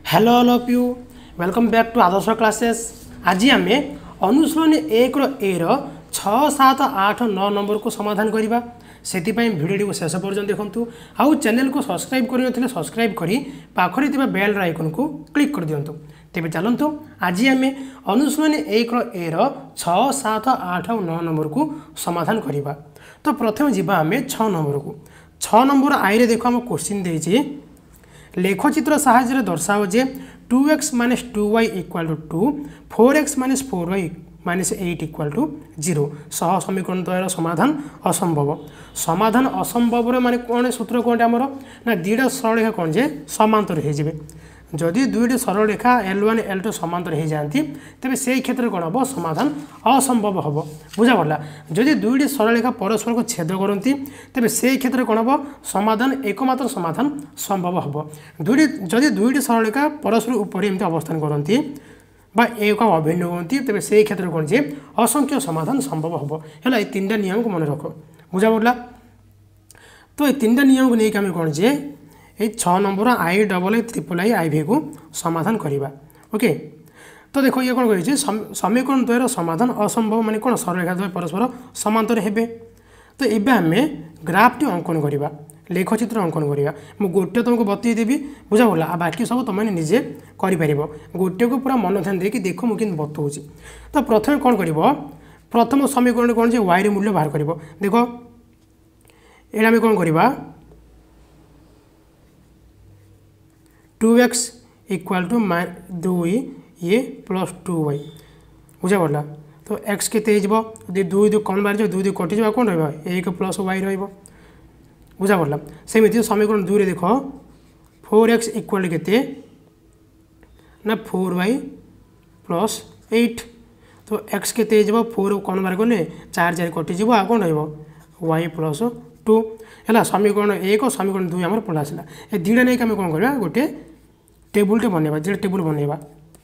Hello all of you welcome back to Adarsh classes. आज आम अनुशीलनी 1 ए 6, 7, 8, 9 number को समाधान करवा से भिडियो को शेष पर्यटन देखूँ। आउ चैनल को सब्सक्राइब कर सब्सक्राइब करी पाखरे थिबा बेल आइकन को क्लिक कर दिंतु। तेज चलतु आज आम अनुशीलनी 1 ए 6, 7, 8 और 9 नंबर को समाधान करवा। तो प्रथम जीवा आम 6 नंबर को। 6 नंबर आई देख आम क्वेश्चन देछि लेखचित्र साहाय्य दर्शाओ जे 2x - 2y = 2, 4x - 4y - 8 = 0 सह समीकरण द्वयर समाधान असंभव। समाधान असंभव माने कौन सूत्र कौन आमर ना दुईटा सरल रेखा कौन जे समांतर हो जदि दुईटी सरल रेखा L1 L2 समांतर हो जाती तेरे से क्षेत्र कौन हम समाधान असंभव हम बुझा पड़ा। जदि दुईटी सरल रेखा परस्पर को छेद करती तेरे से क्षेत्र कौन हम समाधान एकमात्र समाधान संभव हम। जदि दुईटी सरल रेखा परस्पर ऊपर एमती अवस्थान करती बा एक अभिन्न होती तेरे से क्षेत्र कौन जे असंख्य समाधान संभव हम है। तीन नियम को मन रख बुझा पड़ा। तो ये तीन नियम को लेकिन आम कौन जे 6 नंबर IIII को समाधान करवा। ओके तो देखो ये कौन कही समीकरण द्वयर समाधान असंभव माने कौन सरल रेखा द्वय परस्पर समांतर हेबे। तो ये आम ग्राफटी अंकन करवा लेखचित्र अंकन करवा। मुझे गोटे तुमको बतईदेवी बुझा पड़ा आ बाकी सब तुमने निजे कर गोटे को पूरा मन ध्यान देकी देख मुझे बतौची। तो प्रथम कौन कर प्रथम समीकरण कौन जे y मूल्य बाहर कर देख ये आम कौन करवा 2x = 2 ये प्लस 2y बुझा पड़ा। तो x के 2 2 कौन बाहर 2 2 कटि जा कौन रहा 1 + y रहा बुझा पड़ा। सेमती समीकरण 2 देख 4x = केते ना 4y + 8 तो x के 4 कौन बाहर गले 4 4 कटि आ कौन रहा y + 2 है। समीकरण 1 और समीकरण 2 आम पढ़ा आसला ए दुईटा नहीं आम कौन करवा गोटे टेबुलटे बनवा दुईटा टेबुल बनवा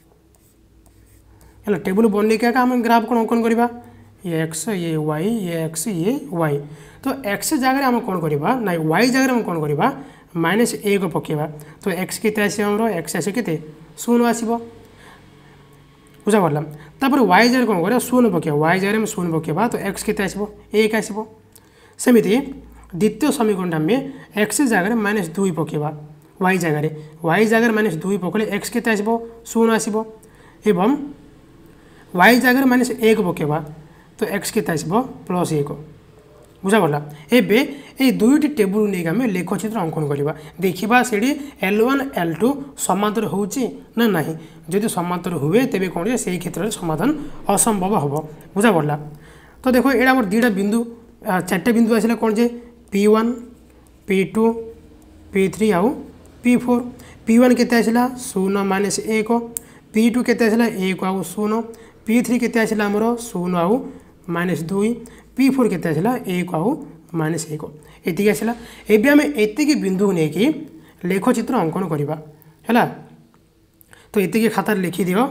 है। टेबुल बन के आम ग्राफ कौन अंकन करवा ये x ये y ये x ये y। तो x जगह आम कौन करवा ना y जगह आम कौन करवा -1 पकेवा। तो x के x आस के 0 आसो बुझा पड़ा। तापर y जगह कौन कर 0 पकेवा y जगह 0 पकेवा तो x के आसो 1 आसो। सेमती द्वितीय समीकरण आम x जगह -2 पकेवा y जगह -2 पकड़े x के 0 आसो एवं y जगह -1 पकेवा तो x के +1 बुझा पड़ा। एबे ये दुईटी टेबुल नहीं आम लेखचित्र अंकन करवा देखा से L1 L2 समांतर होची ना नहीं जदि समांतर हुए तेरे कौन से क्षेत्र में समाधान असंभव हम बुझा पड़ा। तो देखो ये आम दुईटा बिंदु 4टा बिंदु आसला कौन जे P1 P2 P3 आउ P4 P1 के आसला 0 - 1 P2 के आसला 1 आउ 0 P3 के आसला आमर 0 आउ -2 P4 के आसला 1 आउ -1 एति आसला। एबे आम एति बिंदु को लेकिन लेखचित्र अंकन करवा है। तो एति खातार लिखि दियो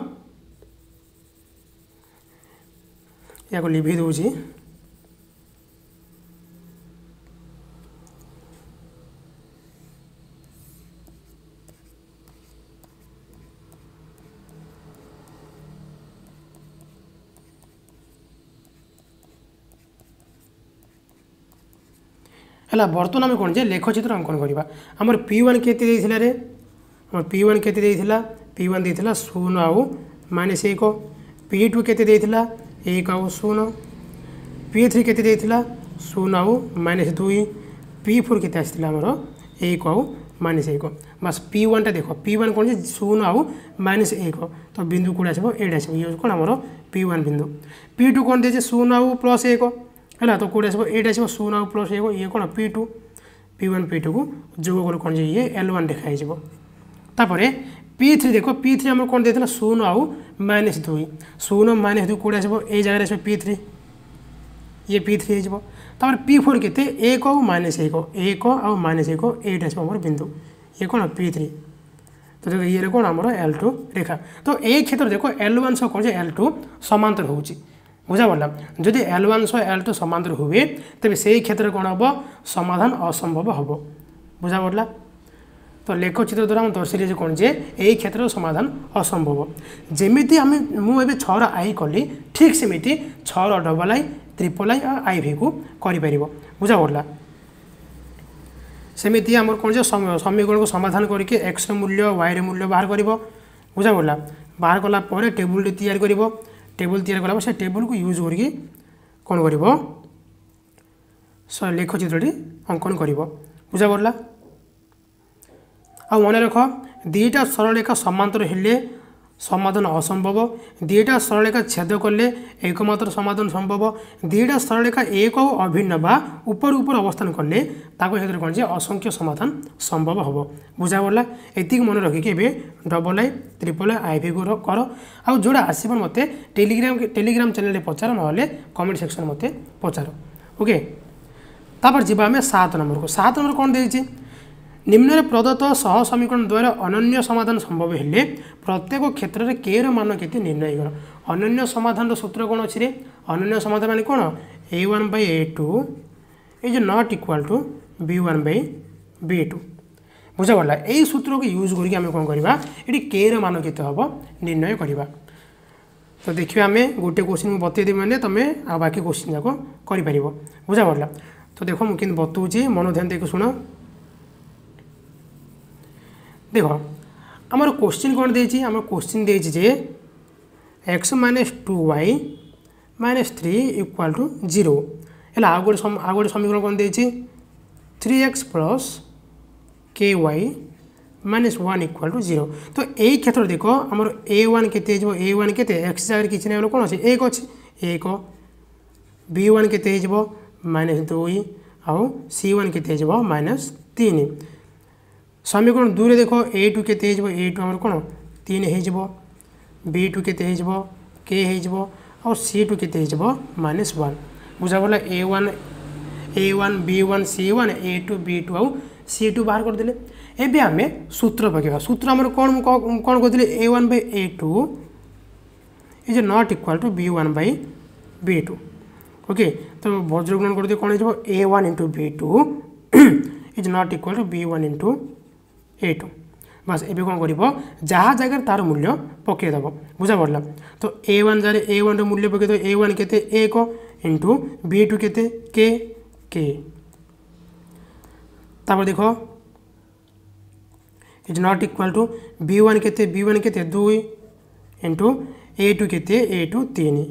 या लिभि दूची है। बर्तमान आम कौन जे लेखचित्र अंकन करवा आमर P1 केते देइथिला रे P1 केते देइथिला P1 देइथिला 0 आउ -1 P2 केते देइथिला 1 आउ 0 P3 केते देइथिला 0 आउ -2 P4 केते आसिथिला आमर 1 आउ -1 बस P1 टा देखो P1 कौन जे 0 आउ -1 तो बिंदु कौन आसो 8 आसो ये कौन आमर P1 बिंदु। P2 कौन दे 0 आउ +1 है तो कौट आसो 8 आसो 0 आउ +1 ये कौन P2 P1 P2 को जोग कर कौन ये L1 देखाई तापर P3 देखो P3 आम कौन देता 0 आउ -2 0 -2 कौट आसो ये जगह आसो P3 ये P3 हो P4 के 1 आउ -1 1 आउ -1 8 आसो आम बिंदु ये कौन P3। तो देखो ये कौन आम L2 रेखा। तो ये क्षेत्र देखो L1 सह कौन L2 समांतर होची बुझा पड़ा। जदि L1 सह L2 समांतर हुए तेज से क्षेत्र कौन हम समाधान असंभव हम बुझा पड़ा। तो लेखचित्र द्वारा हम दर्शाइले कौन जे यही क्षेत्र समाधान असंभव जमीती आम मुझे 6 आई कली ठीक सेमती 6 डबल आई ट्रिपल आई और आई भी को कर बुझा पड़ा सेमती आम कौन से समीकरण को समाधान करके एक्स मूल्य वाई मूल्य बाहर कर बुझा पड़ा बाहर कलापर टेबुल तैयारी कर टेबुल तैयारी कला से टेबुल को यूज करके कौन कर लेखचित्रटी अंकन कर बुझा पड़ा आ मन रख दुईटा सरलरेखा समांतर हेले समाधान असंभव दुईटा सरलरेखा छेद कले एकमात्र समाधान संभव दुईटा सरलरेखा एक और अभिन्न बा ऊपर ऊपर अवस्थान कले क्षेत्र कौन से असंख्य समाधान संभव हम बुझा पड़ा एति मन रखिक डबल आई ट्रिपल आई भी कर आ जोड़ा आसब मत टेलीग्राम चैनल पचार ना कमेंट सेक्शन मत पचार ओके तापर जी आम 7 नंबर को 7 नंबर कौन देती निम्न प्रदत्त सह समीकरण द्वारा अनन्य समाधान संभव हेले प्रत्येक क्षेत्र में के मान के निर्णय कर अनन्य समाधान सूत्र कौन अच्छे अनन्य समाधान मानी कौन a1/a2 is not equal to b1/b2 बुझा पड़ा यही सूत्र को यूज करके आम कौन करवा ये के मान के हम निर्णय करवा तो देखिए आम गोटे क्वेश्चन बतईदेवी मैंने तुम्हें आ बाकी क्वेश्चन जाक कर बुझा पड़ा तो देख मुझे बताऊँगी मन ध्यान देख शुण देख आमर क्वेश्चन कौन देती आम क्वेश्चन देजे x - 2y - 3 इक्वल टू 0 है आ गोटे समीकरण कौन देती 3x + ky - 1 इक्वल टू 0 तो यही क्षेत्र देख आमर a1 केते a1 केते x जगह किसी ना कौन अच्छे 1 अच्छे 1 b1 केते -2 आउ c1 केते -3 समीकरण 2 देख a2 केते a2 आमर कौन 3 हो b2 केते k और c2 केते -1 बुझा पड़ा a1 b1 c1 a2 b2 आउ c2 बाहर करदे एबे आम सूत्र पकेबा सूत्र आमर कौन कौन कहते a1/a2 is not equal to b1/b2 okay तो वज्रग्रहण करते कौन हो a1 × b2 is not equal to b1 × a2 बस एबे कौन कर जहाँ जगह तार मूल्य पकईदेव बुझा पड़ा तो a1 जगह a1 मूल्य पकईदेव a1 केते 1 × b2 केते k तापर देख is not equal to b1 केते 2 × a2 केते a2 3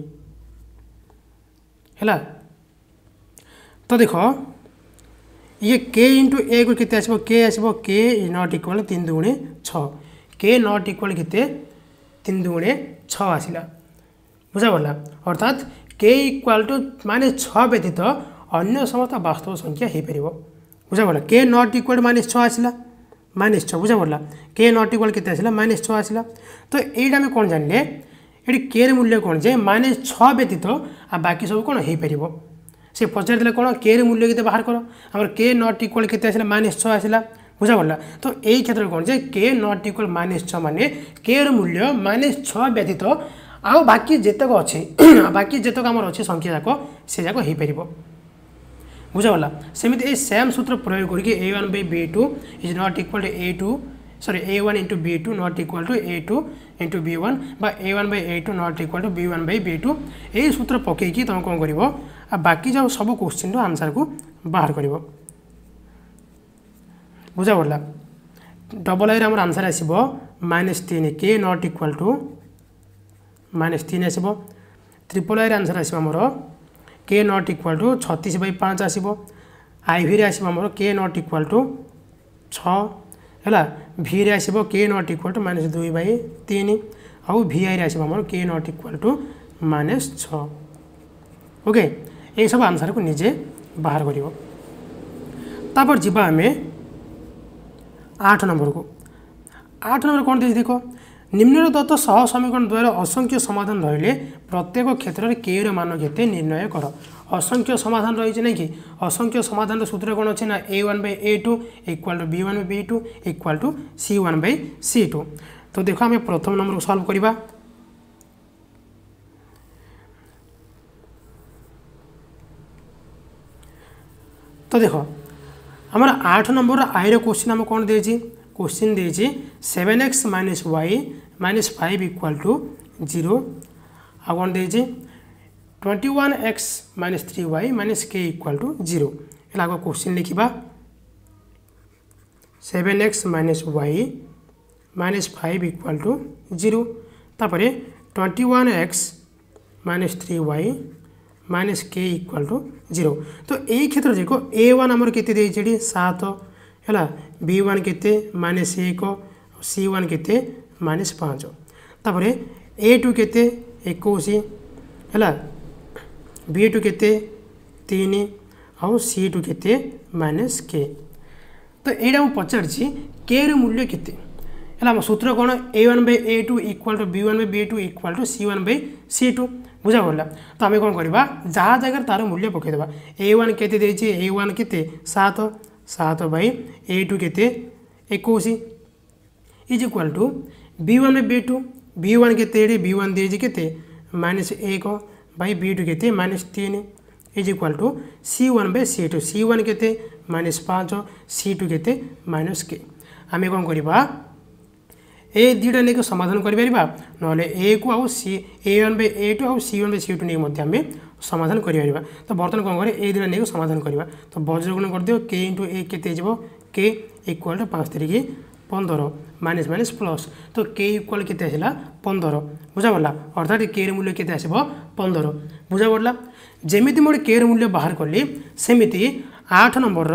है तो देख ये k × a को केते आसबो k is not equal 3 × 2 = 6 k not equal केते 3 × 2 = 6 आसला बुझा पड़ा अर्थात k इक्वल टू -6 व्यतीत अन्य समस्त वास्तव संख्या हो पार बुझा पड़ा k नॉट इक्वल -6 आसला -6 बुझा पड़ा k नॉट इक्वल केते आसला -6 आसला तो यहीटा आम कौन जानिले ये के मूल्य कौन जे -6 व्यतीत आ बाकी सब कौन हो पार से पचार कौन के मूल्य के बाहर कर आम के नॉट इक्वल के -6 आसला बुझा पड़ा तो यही क्षेत्र कौन जे के नॉट इक्वल -6 माने के मूल्य -6 व्यतीत आउ बाकी जेतक अच्छे बाकी जेतक आम अच्छे संख्या जाक से जाक हो पार बुझा पड़ा सेमती सेम सूत्र प्रयोग करके a1/b2 is not equal to a1 × b2 not equal to a2 × b1 बा a1/a2 not equal to b1/b2 यही सूत्र पकईकी तुम कौन कर बाकी जो सब क्वेश्चन आंसर को बाहर कर बुझा पड़ा डबल आई आंसर आसो -3 k नॉट इक्वल टू -3 आसो ट्रिपल आई आंसर आसो आमर k नॉट इक्वल टू 36/5 आसो आई भी आसो आमर k नॉट इक्वल टू 6 है भी रे आसो k नॉट इक्वल टू -2/3 आउ vi रे आसो आमर k not equal to -6 okay ये सब आंसर को निजे बाहर कर जीवा आम 8 नंबर को 8 नंबर कौन देख देख निम्न दत्त सह समीकरण द्वारा असंख्य समाधान रहिले प्रत्येक क्षेत्र में के मान के निर्णय कर असंख्य समाधान रही ना कि असंख्य समाधान सूत्र कौन अच्छे ना a1/a2 equal to b1/b2 equal to c1/c2 तो देखो आम प्रथम नंबर को सॉल्व करवा तो देख आमर 8 नंबर आई क्वेश्चन आम कौन देती क्वेश्चन देछि 7x minus y minus 5 equal to 0 आ कौन देछि 21x minus 3y minus k equal to 0 एला आगो क्वेश्चन लिखिबा 7x minus y minus 5 equal to 0 तापरे 21x minus 3y minus k equal to 0 तो यही क्षेत्र देखो a1 आमर केते देछि 7 है b1 केते माइनस 1 c1 केते माइनस 5 तापरे a2 केते 21 है b2 केते 3 और c2 केते माइनस k तो यहाँ मुझे पचारि k रो मूल्य केते है सूत्र कौन a1 by a2 equal to b1 by b2 equal to c1 by c2 बुझा पड़ा तो आम कौन करवा जहाँ जगह तार मूल्य पकईदेवा a1 केते देछि a1 केते 7 7 बाय a2 केते 21 is equal to b1 by b2 b1 केते b1 देछि केते माइनस 1 बाय b2 केते minus 3 is equal to c1 by c2 c1 केते माइनस 5 c2 केते माइनस k आम कौन करवा ए दुटा नहीं समाधान कर ना ए को आउ सी a1 बाय a2 आउ c1 बाय c2 नहीं आम समाधान कर तो बर्तमान कौन करें ए दुटा नहीं समाधान करवा तो वज्रगुण कर दियो k इंटू ए के k equal to 5 3 15 minus minus plus तो k इक्वल के 15 बुझा पड़ा अर्थात k मूल्य के 15 बुझा पड़ा जमी मोटे k मूल्य बाहर कली सेमती 8 number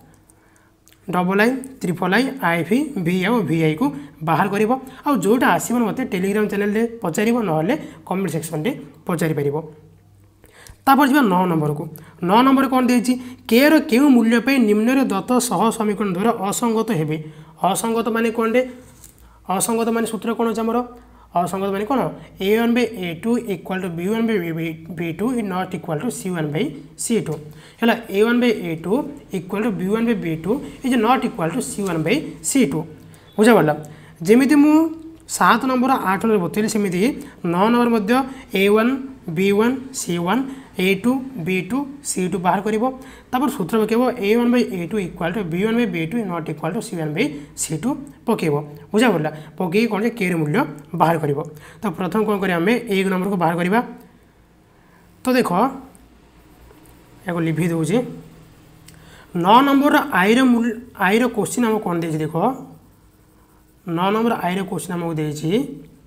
double I triple I IV भी आउ VI को बाहर कर जोटा आसो मत टेलीग्राम चैनल पचार ना कमेंट सेक्शन में पचारि पार तापर जा 9 नंबर को 9 नंबर कौन देछि के रो केउ मूल्य पे निम्न दत्त सह समीकरण द्वारा असंगत हेबे असंगत माने कौन रे असंगत माने सूत्र कौन अछि हमर असंगत माने कौन a1 by a2 equal to b1 by b2 is not equal to c1 by c2 है a1 by a2 equal to b1 by b2 is not equal to c1 by c2 बुझा पड़ा जमीती मु 7 नंबर 8 नंबर बतैली सेमती 9 number मध्य a1 b1 c1 a2 b2 c2 बाहर कर सूत्र पकेब a1 by a2 equal to b1 by b2 not equal to c1 by c2 पकेब बुझा पड़ा पकई कौन के मूल्य बाहर कर तो प्रथम कौन करें आम 1 नंबर को बाहर करवा तो देख या लिभि दूसरी 9 नंबर आई क्वेश्चन आम कौन दे देख 9 नंबर आई क्वेश्चन आमको देछि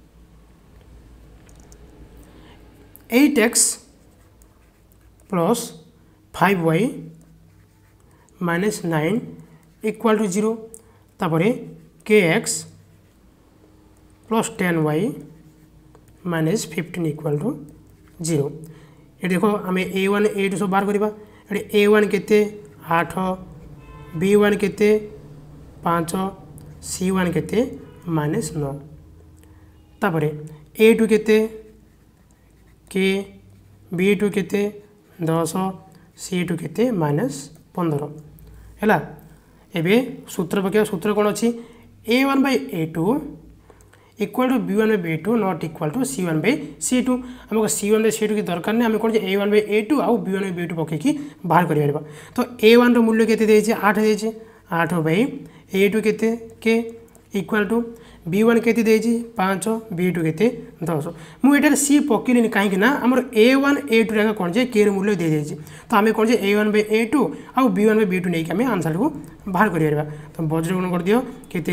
8x plus 5y minus 9 equal to 0 तापर kx plus 10y minus 15 equal to 0 ये देखो आम a1 a2 सब बाहर करवा ये a1 केते 8 b1 केते 5 c1 केते माइनस 9 तापर a2 केते k b2 केते 10 c2 केते माइनस 15 है एबे सूत्र पकेबा सूत्र कौन अच्छी a1 by a2 equal to b1 by b2 not equal to c1 by c2 हमको c1 बाय c2 की दरकार नहीं आम कौन a1 बाय a2 आउ b1 बाय b2 पकईकी बाहर कर तो a1 रो मूल्य केते देछि 8 देछि 8 बाय a2 केते k इक्वल टू b1 केते देछि 5 b2 केते 10 मुझे सी पकईली कहीं आमर a1 a2 रे कौन जे के मूल्य दे देछि तो आम कौन a1 बाय a2 आउ b1 बाय b2 नहीं आम आंसर को बाहर कर तो वज्रगुण कर दियो केते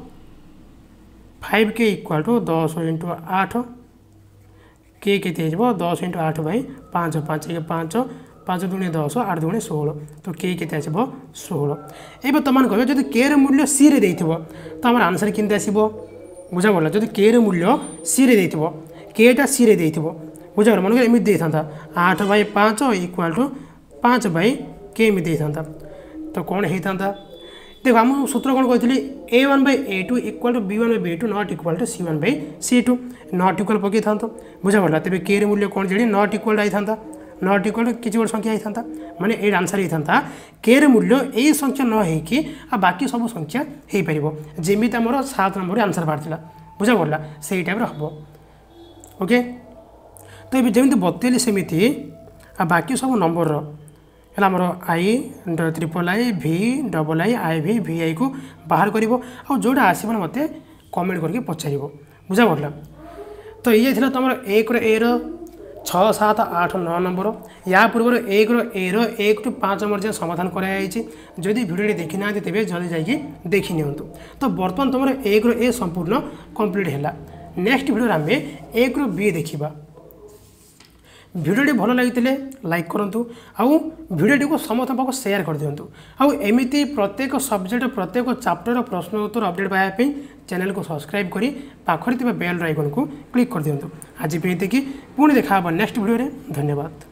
5k इक्वल टू 10 इंटू 8 के केते 10 इंटू 8 बाय 5 5 5 5 दूनी 10 8 दूनी 16 तो के केते 16 ए तुम कह जब के मूल्य सी रे देथिबो तो आम आंसर केमती आसो बुझा पड़ा जब के मूल्य सी रे देथिबो केटा सी रे देथिबो बुझा मन एमती देता 8 बाय 5 इक्वल टू 5 बाय के एमती देता तो कौन होता देखो आम सूत्र कौन कही a1 by a2 equal to b1 by b2 not equal to c1 by c2 not equal पकई था बुझा पड़ा तेज के मूल्य कौन जी नॉट इक्वल आई था नॉट इक्वल टू किसी गोटे संख्या होता माने ये आंसर होता के मूल्य यही संख्या न हो बाकी सब संख्या हो पार जमी आमर 7 नंबर आंसर बाहर बुझा पड़ा से टाइप हम ओके तो ये जमी बतैली सेमती बाकी सब नंबर है आमर आई ट्रिपल आई भि डबल आई आई भि भि आई को बाहर कर जोटा आसो मत कमेंट करके पचार बुझा पड़ा। तो ये थी तुम 1 ए 6 7 8 9 नंबर। या पूर्व 1 ए 1 टू 5 नंबर जो समाधान कराई जदि भिडियो देखी ना तेज जल्दी जाकि देखी नियंतु। तो बर्तमान तुम 1 ए संपूर्ण कंप्लीट है। नेक्स्ट वीडियो आम 1 बी देखा। भिडियोटी भल लगी लाइक करूँ आउ भिडियोटी को समस्त पाक सेयार कर दिंतु। आउ एमती प्रत्येक सब्जेक्ट प्रत्येक चैप्टर प्रश्न उत्तर अपडेट पाइबा चैनल को सब्सक्राइब करी पाखरे बेल आइकन को क्लिक कर दिंतु। आज भी पुणी देखा नेक्स्ट वीडियो। धन्यवाद।